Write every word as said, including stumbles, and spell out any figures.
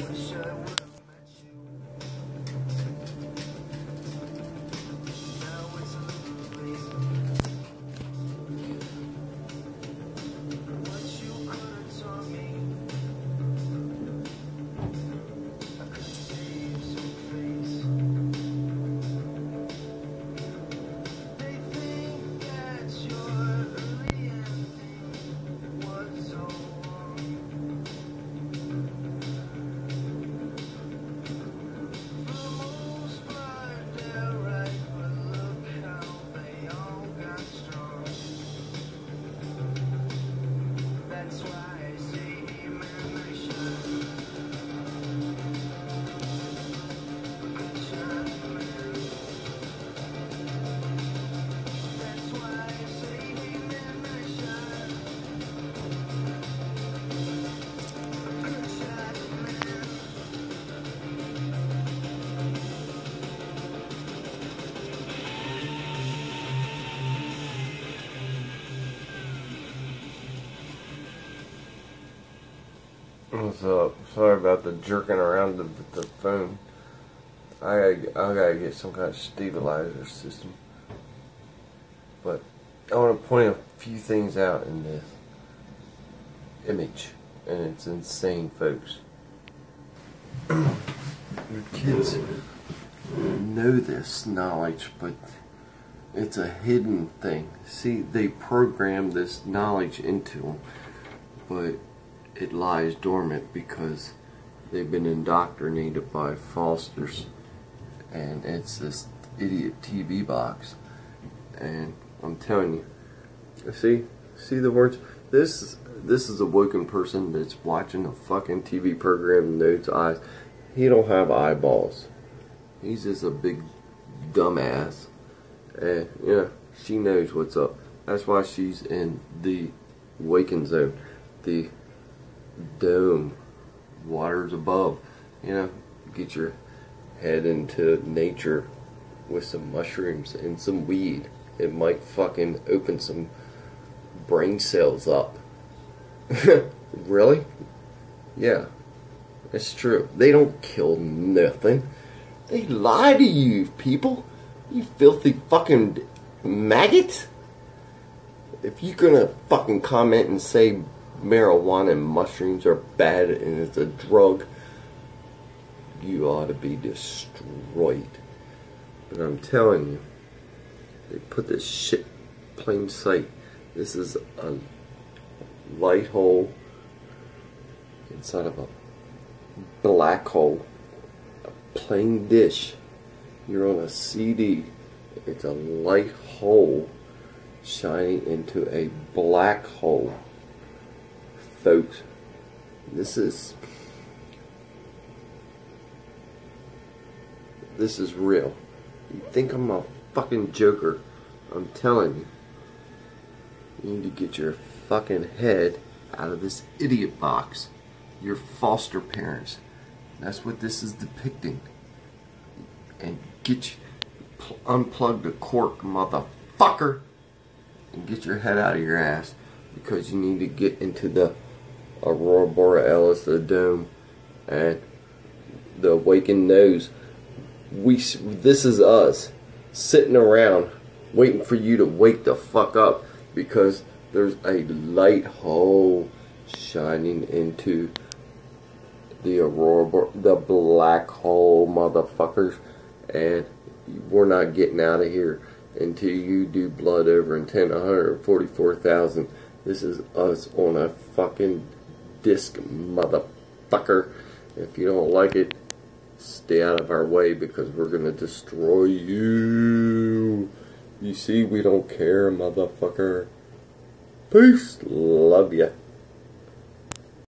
What's up? Sorry about the jerking around the, the phone. I gotta, I gotta get some kind of stabilizer system. But I want to point a few things out in this image, and it's insane, folks. Your kids know this knowledge, but it's a hidden thing. See, they program this knowledge into them, but it lies dormant because they've been indoctrinated by Fosters, and it's this idiot T V box. And I'm telling you, see, see the words. This, this is a woken person that's watching a fucking T V program and knows eyes. He don't have eyeballs. He's just a big dumbass, and yeah, she knows what's up. That's why she's in the waking zone, the dome, waters above. You know, get your head into nature with some mushrooms and some weed. It might fucking open some brain cells up. Really? Yeah, it's true. They don't kill nothing. They lie to you, people. You filthy fucking maggots. If you're gonna fucking comment and say marijuana and mushrooms are bad and it's a drug, you ought to be destroyed. But I'm telling you, they put this shit plain sight. This is a light hole inside of a black hole, a plain dish. You're on a C D. It's a light hole shining into a black hole. Folks, this is this is real. You think I'm a fucking joker? I'm telling you, you need to get your fucking head out of this idiot box. Your foster parents. That's what this is depicting. And get you, unplug the cork, motherfucker, and get your head out of your ass, because you need to get into the Aurora Borealis, the dome, and the awakened nose. We, this is us sitting around waiting for you to wake the fuck up, because there's a light hole shining into the Aurora, the black hole, motherfuckers, and we're not getting out of here until you do blood over intent one hundred forty-four thousand. This is us on a fucking disc, motherfucker. If you don't like it, stay out of our way, because we're gonna destroy you. You see, we don't care, motherfucker. Peace. Love ya.